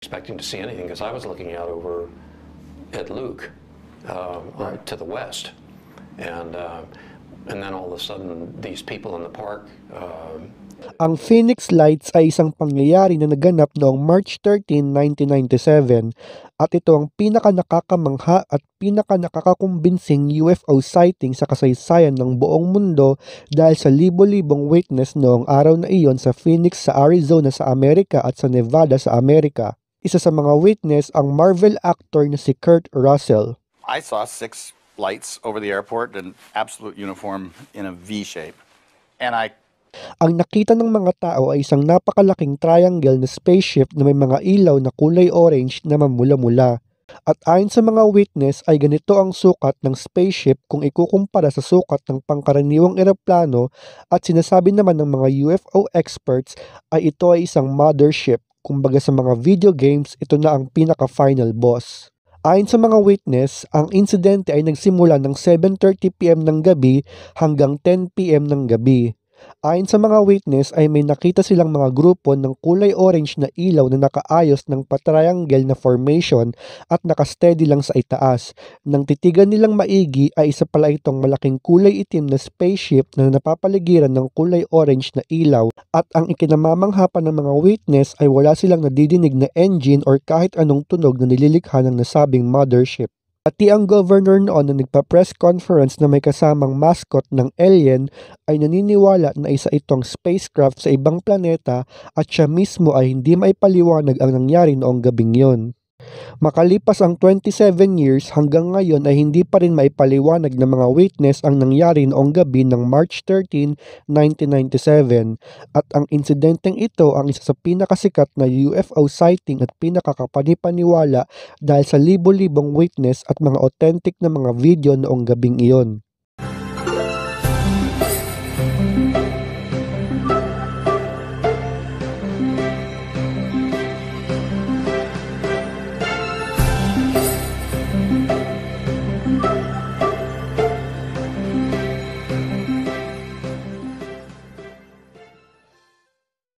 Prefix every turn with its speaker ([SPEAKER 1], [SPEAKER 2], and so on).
[SPEAKER 1] expecting to see anything because I was looking out over at Luke to the west, and then all of a sudden these people in the park.
[SPEAKER 2] Ang Phoenix Lights ay isang pangyayari na naganap noong March 13, 1997 at ito ang pinaka-nakakamangha at pinaka-nakakakumbinsing UFO sighting sa kasaysayan ng buong mundo dahil sa libo-libong witness noong araw na iyon sa Phoenix sa Arizona sa Amerika at sa Nevada sa Amerika. Isa sa mga witness ang Marvel actor na si Kurt Russell.
[SPEAKER 3] I saw 6 lights over the airport in absolute uniform in a V shape. And
[SPEAKER 2] Ang nakita ng mga tao ay isang napakalaking triangle na spaceship na may mga ilaw na kulay orange na mamula-mula. At ayon sa mga witness ay ganito ang sukat ng spaceship kung ikukumpara sa sukat ng pangkaraniwang eroplano at sinasabi naman ng mga UFO experts ay ito ay isang mothership. Kumbaga sa mga video games, ito na ang pinaka-final boss. Ayon sa mga witness, ang insidente ay nagsimula ng 7:30 PM ng gabi hanggang 10 PM ng gabi. Ayon sa mga witness ay may nakita silang mga grupo ng kulay orange na ilaw na nakaayos ng patriangle na formation at nakasteady lang sa itaas. Nang titigan nilang maigi ay isa pala itong malaking kulay itim na spaceship na napapaligiran ng kulay orange na ilaw at ang ikinamamangha pa ng mga witness ay wala silang nadidinig na engine or kahit anong tunog na nililikha ng nasabing mothership. Pati ang governor noon na nagpa-press conference na may kasamang mascot ng alien ay naniniwala na isa itong spacecraft sa ibang planeta at siya mismo ay hindi maipaliwanag ang nangyari noong gabing yon. Makalipas ang 27 years hanggang ngayon ay hindi pa rin maipaliwanag ng mga witness ang nangyari noong gabi ng March 13, 1997 at ang insidenteng ito ang isa sa pinakasikat na UFO sighting at pinakakapanipaniwala dahil sa libo-libong witness at mga authentic na mga video noong gabing iyon.